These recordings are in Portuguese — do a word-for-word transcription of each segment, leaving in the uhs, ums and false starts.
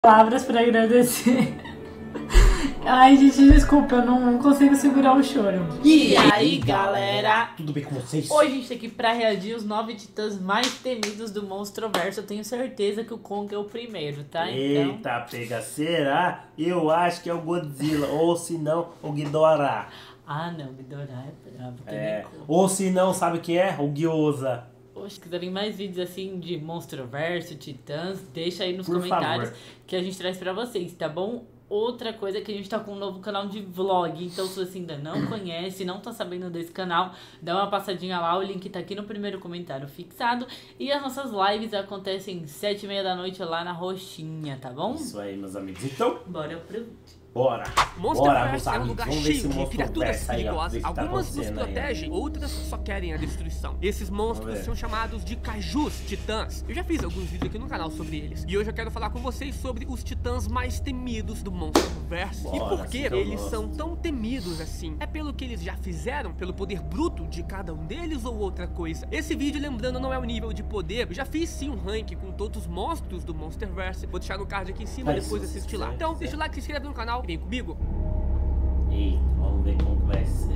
Palavras para agradecer. Ai, gente, desculpa, eu não consigo segurar o choro. E aí, galera? Tudo bem com vocês? Hoje a gente tá aqui pra reagir os nove titãs mais temidos do Monstroverso. Eu tenho certeza que o Kong é o primeiro, tá? Eita, então... pega, será? Eu acho que é o Godzilla, ou se não, o Ghidorah. Ah, não, Ghidorah é brabo. É. Ou se não, sabe o que é? O Gyoza. Poxa, se quiserem mais vídeos assim de Monstroverso, Titãs, deixa aí nos Por comentários favor. que a gente traz pra vocês, tá bom? Outra coisa é que a gente tá com um novo canal de vlog, então se você ainda não conhece, não tá sabendo desse canal, dá uma passadinha lá, o link tá aqui no primeiro comentário fixado. E as nossas lives acontecem sete e meia da noite lá na Roxinha, tá bom? Isso aí, meus amigos. Então, Bora pro vídeo. bora. Bora, meus Monsterverse é um amigos. lugar Vamos ver cheio esse de criaturas Monsterverse aí, ó. perigosas. Ver o que tá Algumas nos acontecendo aí. protegem, outras só querem a destruição. Esses monstros ver. são chamados de Kaijus, titãs. Eu já fiz alguns vídeos aqui no canal sobre eles. E hoje eu quero falar com vocês sobre os titãs mais temidos do Monsterverse. E Bora, por que assim que eu eles gosto. são tão temidos assim? É pelo que eles já fizeram? Pelo poder bruto de cada um deles ou outra coisa? Esse vídeo, lembrando, não é o nível de poder. Eu já fiz sim um ranking com todos os monstros do Monsterverse. Vou deixar no card aqui em cima, Mas depois se assiste você lá. quiser. Então, deixa o like, se inscreve no canal e vem comigo. Eita, vamos ver como que vai ser.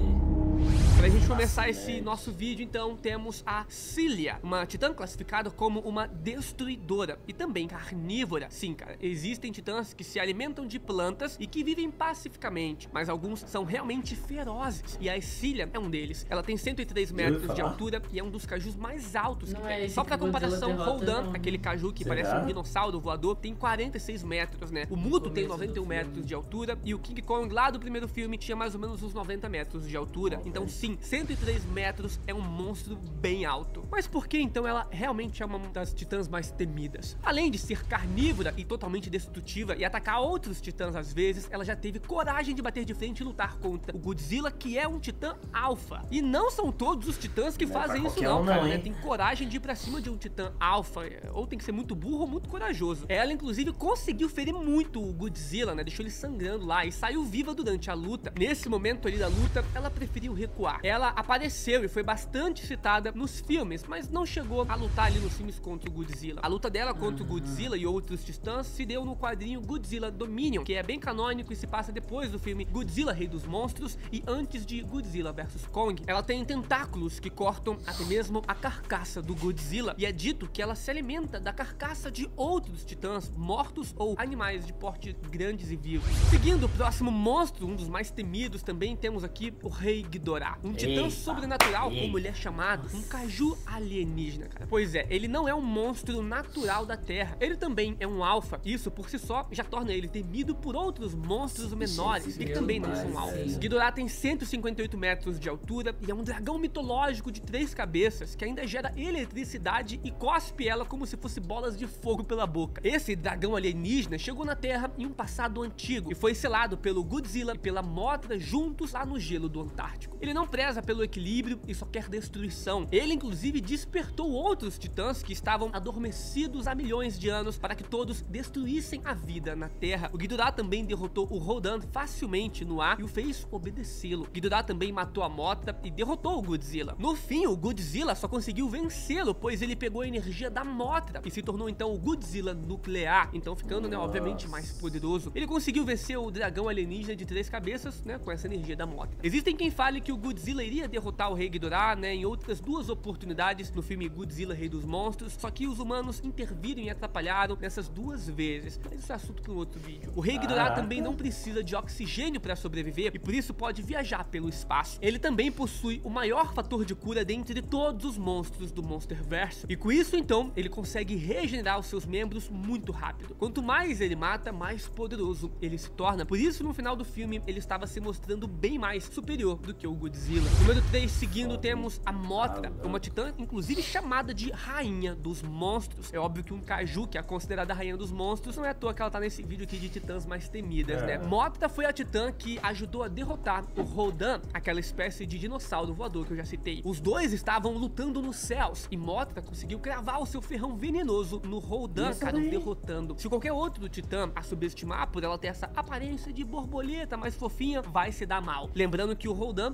Pra gente começar Nossa, esse né? nosso vídeo, então, temos a Cilia, uma titã classificada como uma destruidora e também carnívora. Sim, cara, existem titãs que se alimentam de plantas e que vivem pacificamente, mas alguns são realmente ferozes, e a Cilia é um deles. Ela tem cento e três metros de falar. altura e é um dos cajus mais altos que Não tem. é esse Só pra que o Godzilla comparação, derrota, Roldan, não. aquele caju que Será? parece um dinossauro voador, tem quarenta e seis metros, né? O Muto tem começo noventa e um do metros filme. de altura e o King Kong lá do primeiro filme tinha mais ou menos uns noventa metros de altura. Então sim, cento e três metros é um monstro bem alto. Mas por que então ela realmente é uma das titãs mais temidas? Além de ser carnívora e totalmente destrutiva e atacar outros titãs às vezes, ela já teve coragem de bater de frente e lutar contra o Godzilla, que é um titã alfa. E não são todos os titãs que Não é pra fazem isso qualquer não, um cara, não, né? hein? Tem coragem de ir pra cima de um titã alfa, ou tem que ser muito burro ou muito corajoso. Ela inclusive conseguiu ferir muito o Godzilla, né? Deixou ele sangrando lá e saiu viva durante a luta. Nesse momento ali da luta, ela preferiu recuar. Ela apareceu e foi bastante citada nos filmes, mas não chegou a lutar ali nos filmes contra o Godzilla. A luta dela contra o Godzilla e outros titãs se deu no quadrinho Godzilla Dominion, que é bem canônico e se passa depois do filme Godzilla Rei dos Monstros e antes de Godzilla versus Kong. Ela tem tentáculos que cortam até mesmo a carcaça do Godzilla e é dito que ela se alimenta da carcaça de outros titãs mortos ou animais de porte grandes e vivos. Seguindo o próximo monstro, um dos mais temidos também, temos aqui o Rei Ghidorah, um titã Eita, sobrenatural, eita. como ele é chamado, um caju alienígena, cara. Pois é, ele não é um monstro natural da Terra, ele também é um alfa. Isso por si só já torna ele temido por outros monstros menores e que também não são alfas. Ghidorah tem cento e cinquenta e oito metros de altura e é um dragão mitológico de três cabeças que ainda gera eletricidade e cospe ela como se fosse bolas de fogo pela boca. Esse dragão alienígena chegou na Terra em um passado antigo e foi selado pelo Godzilla e pela Mothra juntos lá no gelo do Antártico. Ele não preza pelo equilíbrio e só quer destruição. Ele inclusive despertou outros titãs que estavam adormecidos há milhões de anos para que todos destruíssem a vida na Terra. O Ghidorah também derrotou o Roldan facilmente no ar e o fez obedecê-lo. Ghidorah também matou a Mothra e derrotou o Godzilla. No fim, o Godzilla só conseguiu vencê-lo, pois ele pegou a energia da Mothra e se tornou então o Godzilla nuclear, então ficando, né, obviamente mais poderoso. Ele conseguiu vencer o dragão alienígena de três cabeças, né, com essa energia da Mothra. Existem quem fale que o Godzilla iria derrotar o Rei Ghidorah, né, em outras duas oportunidades no filme Godzilla Rei dos Monstros, só que os humanos interviram e atrapalharam nessas duas vezes. Mas isso é assunto para um outro vídeo. O Rei Ghidorah também não precisa de oxigênio para sobreviver e por isso pode viajar pelo espaço. Ele também possui o maior fator de cura dentre todos os monstros do Monsterverse e com isso então ele consegue regenerar os seus membros muito rápido. Quanto mais ele mata, mais poderoso ele se torna. Por isso no final do filme ele estava se mostrando bem mais superior do que o Godzilla. Número três, seguindo, temos a Mothra, uma titã inclusive chamada de Rainha dos Monstros. É óbvio que um caju, que é considerada a Rainha dos Monstros, não é à toa que ela tá nesse vídeo aqui de titãs mais temidas, né? Mothra foi a titã que ajudou a derrotar o Roldan, aquela espécie de dinossauro voador que eu já citei. Os dois estavam lutando nos céus e Mothra conseguiu cravar o seu ferrão venenoso no Roldan, cara, o derrotando. Se qualquer outro titã a subestimar por ela ter essa aparência de borboleta mais fofinha, vai se dar mal. Lembrando que o Roldan aguentava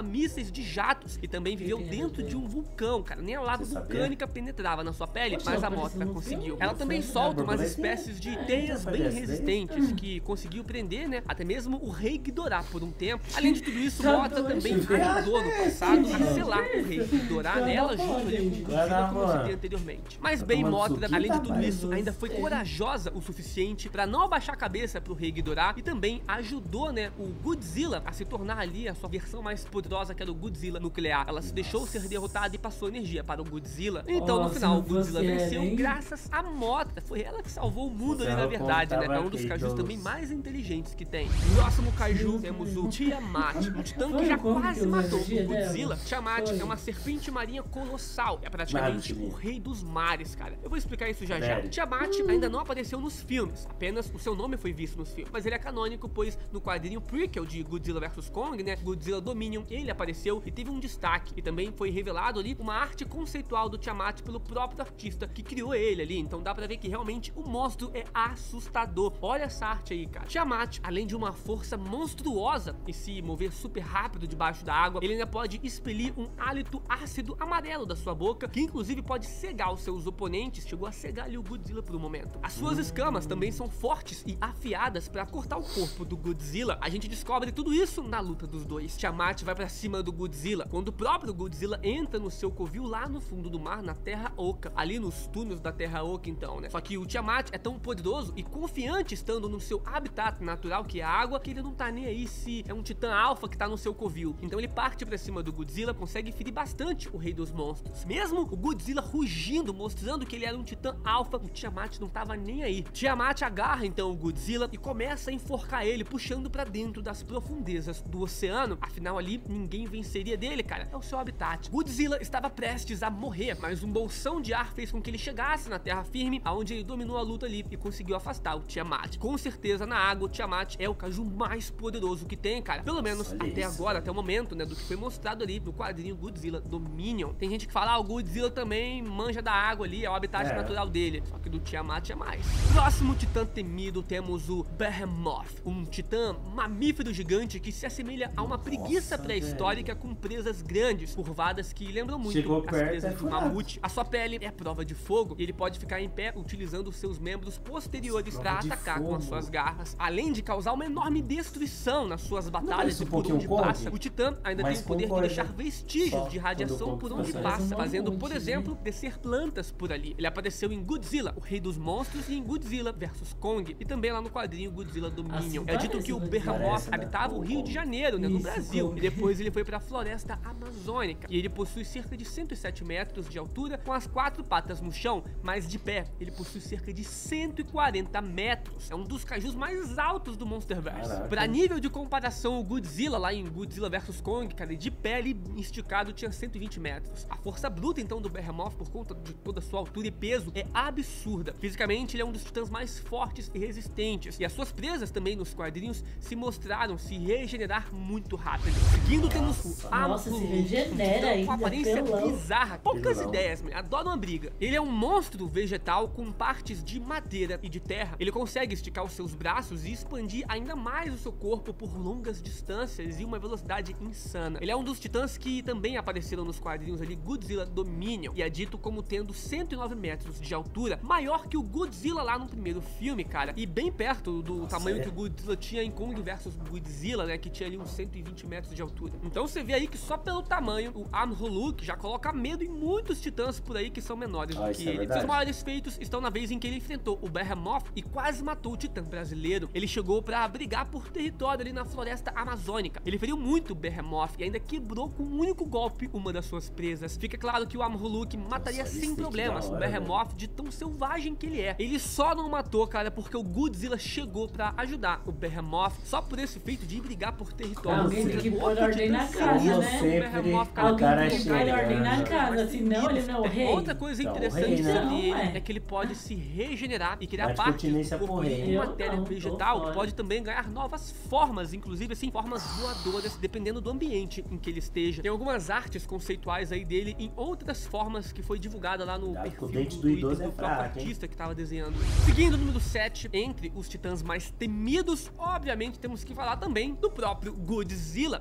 mísseis de jatos e também viveu dentro de um vulcão, cara. Nem a lava Você vulcânica penetrava na sua pele, Poxa, mas a ela Mothra apareceu no conseguiu. filme? Ela também Foi, solta né? umas Borboletinha? espécies de É, teias já bem aparece daí? resistentes que conseguiu prender, né, até mesmo o rei Ghidorah por um tempo. Além de tudo isso, Tá Mothra doido. também ajudou no passado a selar o rei Ghidorah nela junto ali com o Godzilla, como eu citei anteriormente. Mas bem, tomando Mothra, suquinho, além de tá, tudo mas isso, ainda foi gostei. corajosa o suficiente pra não abaixar a cabeça pro rei Ghidorah e também ajudou, né, o Godzilla a se tornar ali a sua versão mais poderosa, que era o Godzilla nuclear. Ela se deixou ser derrotada e passou energia para o Godzilla. Então, Oh, no final, o se Godzilla você venceu era, hein? graças a Mothra. Foi ela que salvou o mundo ali, Você na verdade, né? contava É um dos aqui kaijus dos- também mais inteligentes que tem. Próximo kaiju, temos o Tiamat, um titã que Foi já como que quase usou a matou energia o Godzilla. dela? Tiamat Foi. é uma serpente marinha colossal. É praticamente Nada, o rei dos mares, cara. Eu vou explicar isso já já. Sério? Tiamat ainda não apareceu nos filmes, apenas o seu nome foi visto nos filmes. Mas ele é canônico, pois no quadrinho prequel de Godzilla versus. Kong, né, Godzilla Dominion, ele apareceu e teve um destaque. E também foi revelado ali uma arte conceitual do Tiamat pelo próprio artista que criou ele ali. Então dá pra ver que realmente o monstro é assustador. Olha essa arte aí, cara. Tiamat, além de uma força monstruosa e se mover super rápido debaixo da água, ele ainda pode expelir um hálito ácido amarelo da sua boca, que inclusive pode cegar os seus oponentes. Chegou a cegar ali o Godzilla por um momento. As suas escamas também são fortes e afiadas pra cortar o corpo do Godzilla. A gente descobre tudo isso na luta dos dois. Tiamat vai pra cima do Godzilla, quando o próprio Godzilla entra no seu covil lá no fundo do mar, na Terra Oca, ali nos túneis da Terra Oca, então, né? Só que o Tiamat é tão poderoso e confiante estando no seu habitat natural, que é a água, que ele não tá nem aí se é um titã alfa que tá no seu covil. Então ele parte pra cima do Godzilla, consegue ferir bastante o rei dos monstros. Mesmo o Godzilla rugindo, mostrando que ele era um titã alfa, o Tiamat não tava nem aí. Tiamat agarra então o Godzilla e começa a enforcar ele, puxando pra dentro das profundezas do oceano. Afinal ali, ninguém venceria dele, cara. É o seu habitat. Godzilla estava prestes a morrer, mas um bolsão de ar fez com que ele chegasse na terra firme, aonde ele dominou a luta ali e conseguiu afastar o Tiamat. Com certeza, na água, o Tiamat é o kaiju mais poderoso que tem, cara. Pelo menos Olha até isso. agora, até o momento, né, do que foi mostrado ali no quadrinho Godzilla Dominion. Tem gente que fala, ah, o Godzilla também manja da água ali, é o habitat É. natural dele. Só que do Tiamat é mais. Próximo titã temido, temos o Behemoth, um titã mamífero gigante que se assemelha a uma preguiça Nossa, pré-histórica velho. com presas grandes, curvadas, que lembram muito Chegou as perto, presas é de furado. mamute. A sua pele é prova de fogo e ele pode ficar em pé utilizando os seus membros posteriores Prova para de atacar com as fogo. suas garras, além de causar uma enorme destruição nas suas batalhas parece e um por pouquinho onde Kong? passa. O titã ainda Mas tem o poder de concorda. deixar vestígios Só de quando radiação o por Kong onde passa. passa, Parece um fazendo, por mamute, exemplo, né? descer plantas por ali. Ele apareceu em Godzilla, o rei dos monstros, e em Godzilla versus. Kong, e também lá no quadrinho Godzilla Dominion. Assim É dito parece que o Godzilla. Behemoth Parece, né? habitava o Rio de Kong. Janeiro, né, no Isso, Brasil, Kong. e depois ele foi pra floresta amazônica. E ele possui cerca de cento e sete metros de altura, com as quatro patas no chão, mas de pé ele possui cerca de cento e quarenta metros. É um dos kaijus mais altos do Monsterverse. Caraca. Pra nível de comparação, o Godzilla lá em Godzilla versus. Kong, cara, de pé ali esticado tinha cento e vinte metros. A força bruta então do Behemoth, por conta de toda a sua altura e peso, é absurda. Fisicamente ele é um dos titãs mais fortes e resistentes, e as suas presas também nos quadrinhos se mostraram se regenerar muito rápido. Seguindo temos o Nossa, se Amphulu, regenera um titã com ainda, aparência pelão. bizarra. Poucas Pelão. ideias, man. Adoro uma briga. Ele é um monstro vegetal com partes de madeira e de terra. Ele consegue esticar os seus braços e expandir ainda mais o seu corpo por longas distâncias e uma velocidade insana. Ele é um dos titãs que também apareceram nos quadrinhos ali Godzilla Dominion, e é dito como tendo cento e nove metros de altura, maior que o Godzilla lá no primeiro filme, cara, e bem perto do Nossa, tamanho é? que o Godzilla tinha em Kong versus. Godzilla, né, que tinha ali uns cento e vinte metros de altura. Então você vê aí que só pelo tamanho, o Amphulu já coloca medo em muitos titãs por aí que são menores Ah, do isso que é ele. verdade. Seus maiores feitos estão na vez em que ele enfrentou o Behemoth e quase matou o titã brasileiro. Ele chegou pra brigar por território ali na floresta amazônica. Ele feriu muito o Behemoth e ainda quebrou com um único golpe uma das suas presas. Fica claro que o Amphulu mataria Nossa, sem isso que problemas da o hora, Behemoth de tão selvagem que ele é. Ele só não matou, cara, porque o Godzilla chegou pra ajudar o Behemoth só por esse feito de brigar por território. Alguém tem que Outro pôr ordem titã na seria, casa, Como né? o sempre, Behemoth, cara, o cara Alguém que pôr chega, ordem na né? casa, senão ele não é o rei. Outra coisa Então, interessante rei, né? sobre Não, ele é. é que ele pode se regenerar e criar Dá de parte continência do corpo pro dele rei. em Eu matéria não, tô vegetal, fora. que pode também ganhar novas formas, inclusive assim, formas voadoras, dependendo do ambiente em que ele esteja. Tem algumas artes conceituais aí dele em outras formas que foi divulgada lá no Cuidado que perfil o dente do do Twitter idoso do é próprio fraco, hein? artista que tava desenhando. Seguindo o número sete, entre os titãs mais temidos, obviamente temos que falar também do próprio Godzilla. A maioria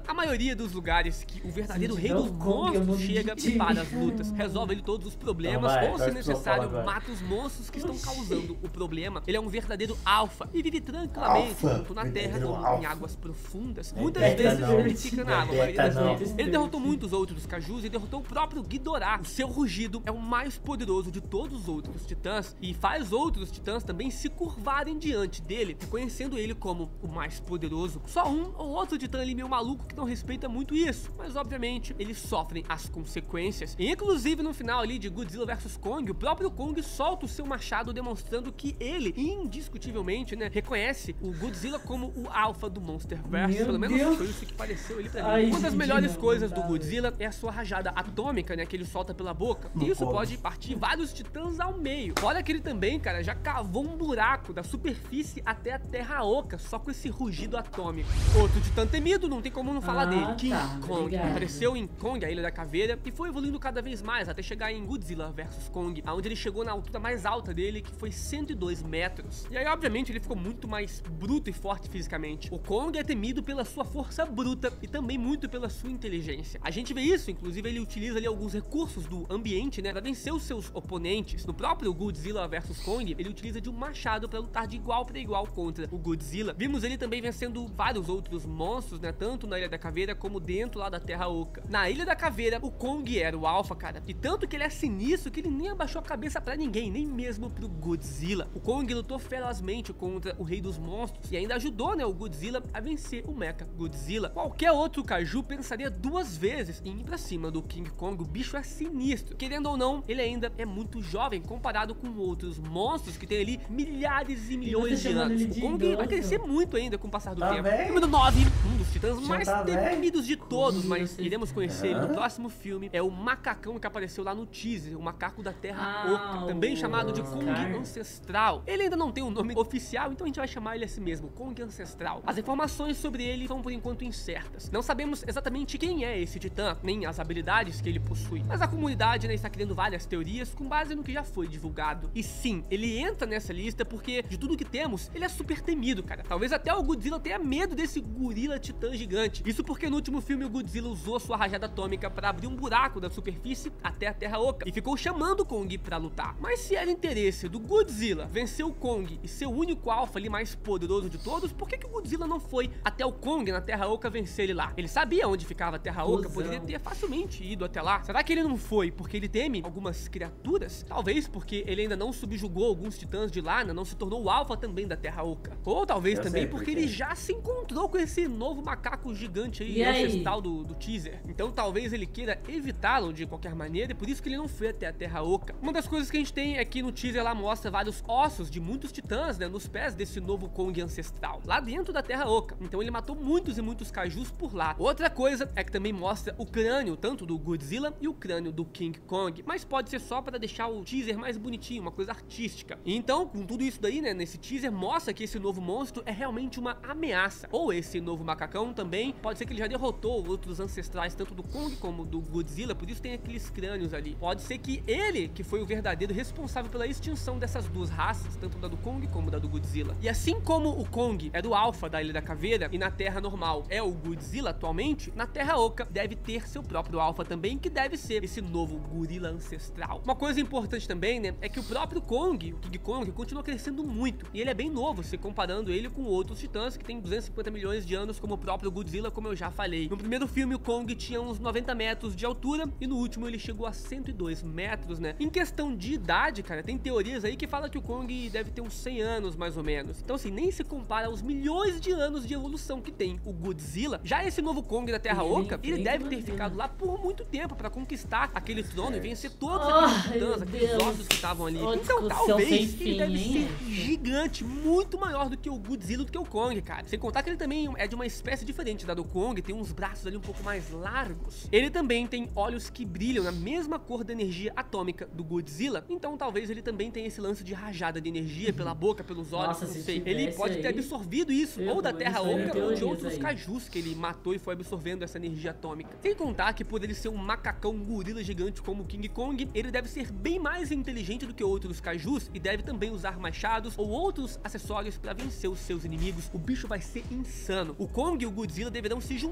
maioria dos lugares que o verdadeiro Se rei tiver dos o Kong, eu monstros vou chega mentir. para as lutas, resolve ele todos os problemas, Então vai, ou se faz o que eu necessário, falo agora. mata os monstros que estão causando o problema. Ele é um verdadeiro alfa e vive tranquilamente, Alfa, tanto na terra verdadeiro como em alfa. águas profundas. É Muitas beta vezes não. ele fica na água, a É maioria das beta não. vezes. Ele derrotou muitos outros Kaijus e derrotou o próprio Ghidorah. O seu rugido é o mais poderoso de todos os outros titãs e faz outros titãs também se curvarem diante dele, reconhecendo ele como o mais poderoso. Só um ou outro titã ali meio maluco que não respeita muito isso, mas obviamente eles sofrem as consequências. E inclusive no final ali de Godzilla versus Kong, o próprio Kong solta o seu machado demonstrando que ele, indiscutivelmente, né, reconhece o Godzilla como o alfa do Monsterverse. Meu Pelo menos Deus. foi isso que pareceu ali pra mim. Ai, Uma das gente, melhores não, coisas não do dá, Godzilla é a sua rajada atômica, né, que ele solta pela boca. No E isso Kong. pode partir vários titãs ao meio. Olha que ele também, cara, já cavou um buraco da superfície até a Terra Oca, só com esse rugido atômico. Outro titã temido, não tem como não falar Ah, dele. King tá, Kong. obrigada. Apareceu em Kong, a Ilha da Caveira, e foi evoluindo cada vez mais, até chegar em Godzilla versus Kong, onde ele chegou na altura mais alta dele, que foi cento e dois metros. E aí, obviamente, ele ficou muito mais bruto e forte fisicamente. O Kong é temido pela sua força bruta e também muito pela sua inteligência. A gente vê isso, inclusive ele utiliza ali alguns recursos do ambiente, né, pra vencer os seus oponentes. No próprio Godzilla versus Kong, ele utiliza de um machado pra lutar de igual pra igual contra o Godzilla. Vimos ele também vencendo vários outros monstros, né, tanto na Ilha da Caveira como dentro lá da Terra Oca. Na Ilha da Caveira, o Kong era o alfa, cara, e tanto que ele é sinistro que ele nem abaixou a cabeça pra ninguém, nem mesmo pro Godzilla. O Kong lutou ferozmente contra o rei dos monstros e ainda ajudou, né, o Godzilla a vencer o Mecha Godzilla. Qualquer outro Kaiju pensaria duas vezes em ir pra cima do King Kong. O bicho é sinistro. Querendo ou não, ele ainda é muito jovem comparado com outros monstros que tem ali milhares e milhões de chamando anos. ele O de Kong idoso. vai crescer muito ainda com o passar do Tá tempo. velho? Número nove, um dos titãs Já mais tá velho? temidos de todos, Ih, mas vocês- iremos conhecer ele no Hã? próximo filme. É o macacão que apareceu lá no teaser, o macaco da Terra Ah, Oca, também o chamado de Kong Scar. Ancestral. Ele ainda não tem um nome oficial, então a gente vai chamar ele assim mesmo, Kong Ancestral. As informações sobre ele são por enquanto incertas. Não sabemos exatamente quem é esse titã, nem as habilidades que ele possui, mas a comunidade, né, está criando várias teorias com base no que já foi divulgado. E sim, ele entra nessa lista porque de tudo que temos, ele é super temido, cara. Talvez até o Godzilla tenha medo desse gorila titã gigante. Isso porque no último filme o Godzilla usou sua rajada atômica para abrir um buraco da superfície até a Terra Oca e ficou chamando o Kong para lutar. Mas se era interesse do Godzilla vencer o Kong e ser o único alfa ali mais poderoso de todos, por que que o Godzilla não foi até o Kong na Terra Oca vencer ele lá? Ele sabia onde ficava a Terra Oca, Cusão. poderia ter facilmente ido até lá. Será que ele não foi porque ele teme algumas criaturas? Talvez porque ele ainda não subjugou alguns titãs de lá, né, não se tornou o alfa também da Terra Oca. Ou talvez Eu também sei por porque quê. ele já se encontrou com esse novo macaco gigante aí, E aí? ancestral do, do teaser. Então talvez ele queira evitá-lo de qualquer maneira e por isso que ele não foi até a Terra Oca. Uma das coisas que a gente tem é que no teaser lá mostra vários ossos de muitos titãs, né, nos pés desse novo Kong ancestral, lá dentro da Terra Oca. Então ele matou muitos e muitos kaijus por lá. Outra coisa é que também mostra o crânio, tanto do Godzilla e o crânio do King Kong, mas pode ser só para deixar o teaser mais bonitinho, uma coisa artística. E então, com tudo isso daí, né, nesse teaser mostra que esse novo monstro é realmente uma ameaça. Ou esse novo macacão também, pode ser que ele já derrotou outros ancestrais, tanto do Kong como do Godzilla, por isso tem aqueles crânios ali. Pode ser que ele, que foi o verdadeiro responsável pela extinção dessas duas raças, tanto da do Kong como da do Godzilla. E assim como o Kong é do alfa da Ilha da Caveira e na Terra normal é o Godzilla atualmente, na Terra Oca deve ter seu próprio alfa também, que deve ser esse novo gorila ancestral. Uma coisa importante também, né, é que o próprio Kong, o King Kong, continua crescendo muito. E ele é bem novo, se comparando ele com outros titãs que tem duzentos e cinquenta milhões de anos, como o próprio Godzilla, como eu já falei. No primeiro filme, o Kong tinha uns noventa metros de altura e no último ele chegou a cento e dois metros, né? Em questão de idade, cara, tem teorias aí que falam que o Kong deve ter uns cem anos, mais ou menos. Então, assim, nem se compara aos milhões de anos de evolução que tem o Godzilla. Já esse novo Kong da Terra Ele Oca, ele enfrenta deve o ter Godzilla. ficado lá por muito tempo pra conquistar aquele trono e vencer todos Ai, aqueles titãs, meu aqueles Deus. ossos que estavam ali. Ô, Então, discussão talvez sem ele fim, deve hein, ser gente? gigante, muito maior do que o Godzilla, do que o Kong, cara. Sem contar que ele também é de uma espécie diferente da do Kong, tem uns braços ali um pouco mais largos. Ele também tem olhos que brilham na mesma cor da energia atômica do Godzilla, então talvez ele também tenha esse lance de rajada de energia pela boca, pelos olhos, Nossa, não se sei. tivesse Ele pode ter aí, absorvido isso, eu ou da vou Terra isso aí, Oca, ou de teorias outros aí. kaijus que ele matou e foi absorvendo essa energia atômica. Sem contar que por ele ser um macacão um gorila gigante como o King Kong, ele deve ser bem mais inteligente do que outros kaijus e deve também usar machados ou outros acessórios para vencer os seus inimigos. O bicho vai ser insano. O Kong e o Godzilla deverão se juntar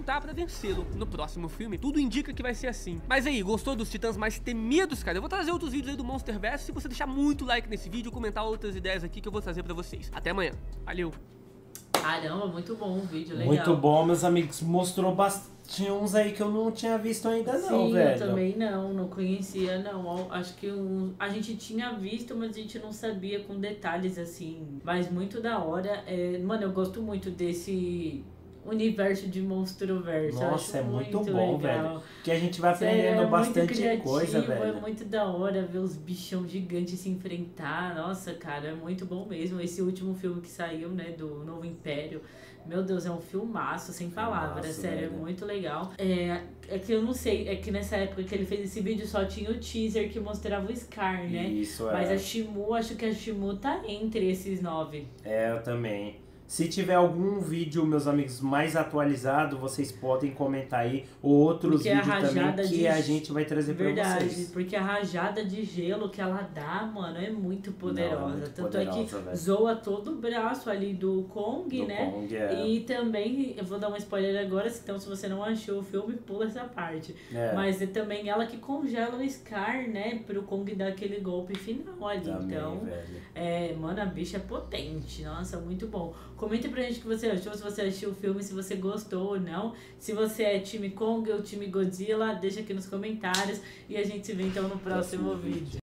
juntar pra vencê-lo no próximo filme. Tudo indica que vai ser assim. Mas aí, gostou dos titãs mais temidos, cara? Eu vou trazer outros vídeos aí do Monsterverse. Se você deixar muito like nesse vídeo, comentar outras ideias aqui que eu vou trazer pra vocês. Até amanhã. Valeu! Caramba, muito bom o vídeo, legal. Muito bom, meus amigos. Mostrou bastante. Tinha uns aí que eu não tinha visto ainda não, Sim, velho. eu também não, não conhecia não. Acho que um, a gente tinha visto, mas a gente não sabia com detalhes assim. Mas muito da hora. É, mano, eu gosto muito desse universo de Monstroverso. Nossa, é muito, muito legal. bom, velho. Que a gente vai aprendendo Sério, é bastante criativo, coisa, velho. É muito da hora ver os bichão gigantes se enfrentar. Nossa, cara, é muito bom mesmo. Esse último filme que saiu, né, do Novo Império. Meu Deus, é um filmaço, sem palavras, sério, velho. É muito legal. É, é que eu não sei, é que nessa época que ele fez esse vídeo só tinha o teaser que mostrava o Scar, né? Isso, é. Mas a Shimu, acho que a Shimu tá entre esses nove. É, eu também. Se tiver algum vídeo, meus amigos, mais atualizado, vocês podem comentar aí. Ou outros porque vídeos também que de... a gente vai trazer Verdade, pra vocês. Porque a rajada de gelo que ela dá, mano, é muito poderosa. Não, é muito Tanto poderosa, é que velho. zoa todo o braço ali do Kong, do né? Kong, é. E também, eu vou dar um spoiler agora, então se você não achou o filme, pula essa parte. É. Mas é também ela que congela o Scar, né? Pro Kong dar aquele golpe final ali. Também, então, velho. É, mano, a bicha é potente. Nossa, muito bom. Comenta pra gente o que você achou, se você assistiu o filme, se você gostou ou não. Se você é time Kong ou time Godzilla, deixa aqui nos comentários. E a gente se vê então no próximo vídeo.